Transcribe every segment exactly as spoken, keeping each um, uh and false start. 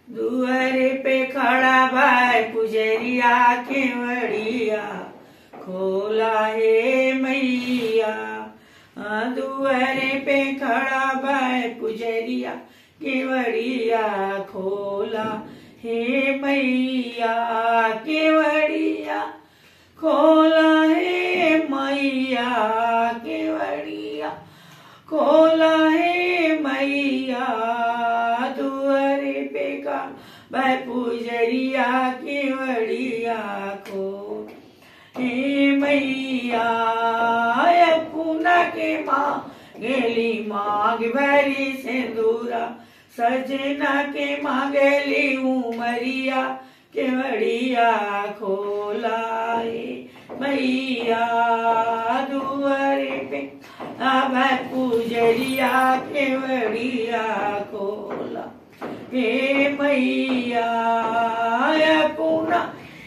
दुआरे पे खड़ा भाई पुजरिया केवड़िया खोला हे मैया। दुआरे पे खड़ा भाई पुजरिया केवड़िया खोला हे मैया। केवड़िया खोला हे मैया। केवड़िया खोला हे मैया। दुआरे पे का भाई पुजरिया केवड़िया खोल हे मैया। पुना के माँ गेली मांग भरी सिंदूरा सजना के मांगली उमरिया केवड़िया खोला हे मैया। दुआरे पे अब पुजरिया केवड़िया खोला हे मैया। पुना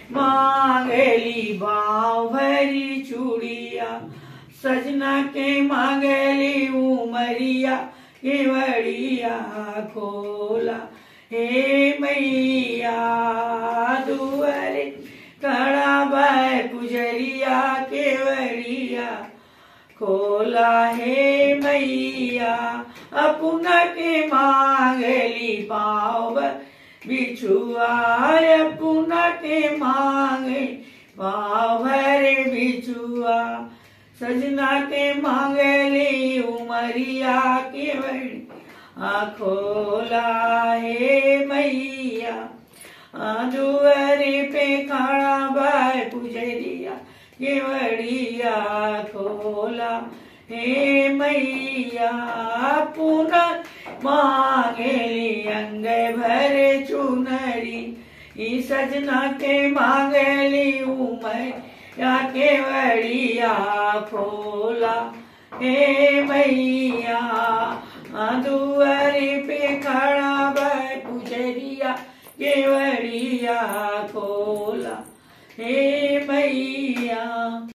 मांगली बाँव भरी चूड़िया सजना के मांगली उमरिया केवड़िया खोला हे मैया। दुआरे खड़ा भाई पुजरिया केवड़िया खोला हे मैया। अपना के मांगली पाँव बिछुआ अपना के मांगे पाँव भरे बिछुआ सजना के मांगली उमरिया केवड़िया खोला हे मैया। दुआरे पे खड़ा भाई पुजरिया केवड़िया खोला हे मैया। पुना मांगली अंग भरे चुनरी ई सजना के मांगली उमरिया केवड़िया खोला हे मैया। दुआरे पे खड़ा भाई पुजरिया केवड़िया खोला हे मैया।